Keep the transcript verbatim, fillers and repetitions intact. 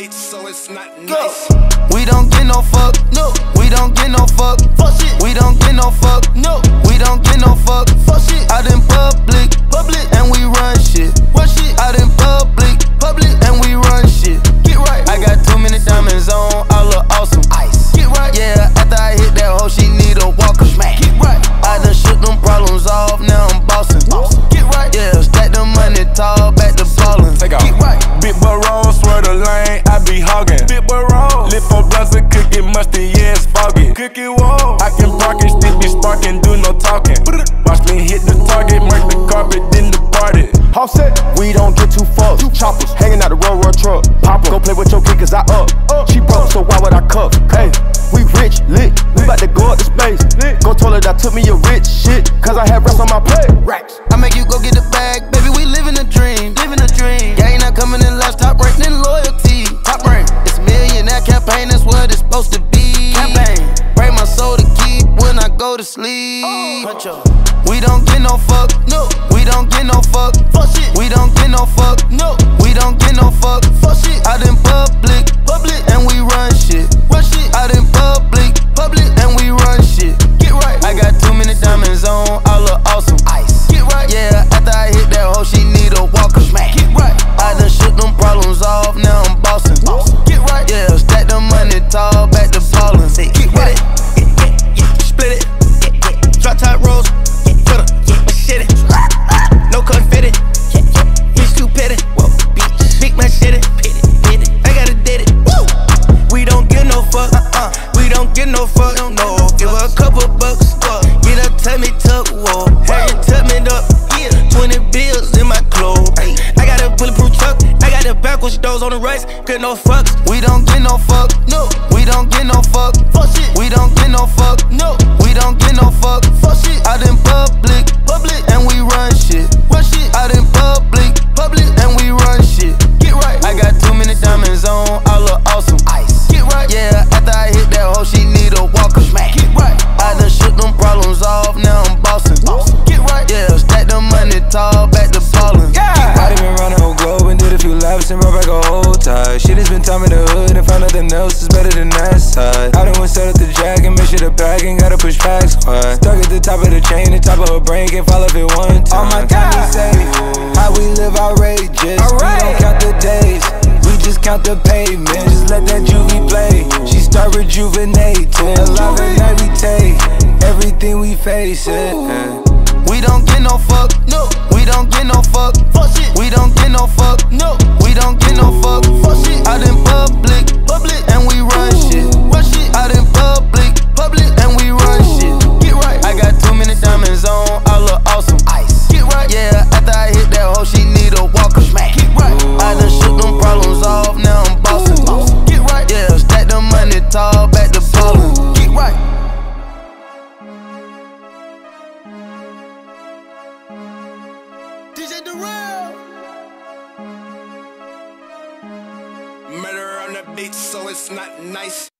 beat, so it's not nice. We don't get no fuck, no. We don't get no fuck, fuck shit. We don't get no fuck, no. We don't get no fuck, fuck shit. Out in public, public, and we run shit. What shit? Out in public, public, and we run shit. Get right. I got too many diamonds on, I look awesome. Ice. Get right. Yeah, after I hit that hoe, she need a walker. Smack. Get right. I done shook them problems off, now I'm bossing. Awesome. Get right. Yeah, stack the money tall, back to ballin'. Take off. Get right. Big boy roll, swear the lane, I be hogging. Big boy roll, lip for blunts and cook it musty, yeah, it's foggy. Cook it wall, I can park it, still be sparking, do no talking. Watch me hit the target, mark the carpet, then depart it. Offset, we don't get too fucked. Choppers, hanging out the road, road truck. Pop go play with your kid, cause I up. She broke, so why would I cuff? Hey, we rich, lit, we bout to go up to space. Go told her that took me a rich shit, cause I have rest on my plate. Racks. I make you go get the bag, baby, we living a dream, living a dream. Yeah, ain't not coming in last, top rank, then loyalty. Top rank, it's a millionaire campaign, that's what it's supposed to be. Campaign, break my soul to keep when I go to sleep. Oh. We don't get no fuck, no. We don't get no fuck, fuck shit. We don't get no fuck, no. We don't get no fuck, fuck shit. Out in public, public, and we run shit. What shit? Out in public, public, and we run shit. Get right. I got too many diamonds on, I look awesome. Ice. Get right. Yeah, after I hit that hoe, she need a walker. Smack. Get right. I done shook them problems off, now I'm bossing. Awesome. Get right. Yeah, stack the money tall, back to ballin'. Get right. Yeah, yeah, yeah. Split it. Yeah, yeah. Drop top rolls. No confetti, he's too petty. Whoa, bitch, big man shit it. I gotta did it. Woo. We don't give no fuck. Uh-uh. We don't give no fuck. No, give her a couple bucks. Uh. Get her tummy tuck. Whoa, have you tuck me up? Yeah, twenty bills in my clothes. I got a bulletproof truck. I got the backwards doors on the right. Get no fucks. We don't get no fuck. No, we don't get no fuck. Fuck shit. We don't get no fuck. No, we don't get no fuck. Fuck shit. Out in public, public, and we run shit. What shit? Out in public, public, and we run shit. Get right. I got too many diamonds on, I look awesome. Ice. Get right. Yeah, after I hit that hoe, she need a walker. Smack. Get right. I done shook them problems off, now I'm bossing. Awesome. Get right. Yeah, stack the money tall, back to ballin'. Yeah. I done been around the whole globe and did a few laps and brought back a whole tie. Shit has been time in the hood and found nothing else is better than that side. I done went set up the jack and make sure the bag ain't gotta push back squad. Stuck at the top of the chain, the top of her brain, can't fall off it one time. All my time is safe, how we live outrageous. Alright. We don't count the days, we just count the pavement. Just let that juvie play, she start rejuvenating. Alive and every take, everything we face it. We don't get no fuck, no. We don't get no fuck, fuck shit. We don't get no fuck, no. We don't get no fuck, fuck shit. Out in public, public, and we run shit. What shit? Out in public, public, and we run shit. Get right. I got too many diamonds on, I look awesome. Ice. Get right. Yeah, after I hit that hoe, she need a walker. Smack. Get right. I done shook them problems off, now I'm bossing. Awesome. Get right. Yeah, stack the money tall, back to ballin'. Get right. D J Durrell. Murder on the beat, so it's not nice.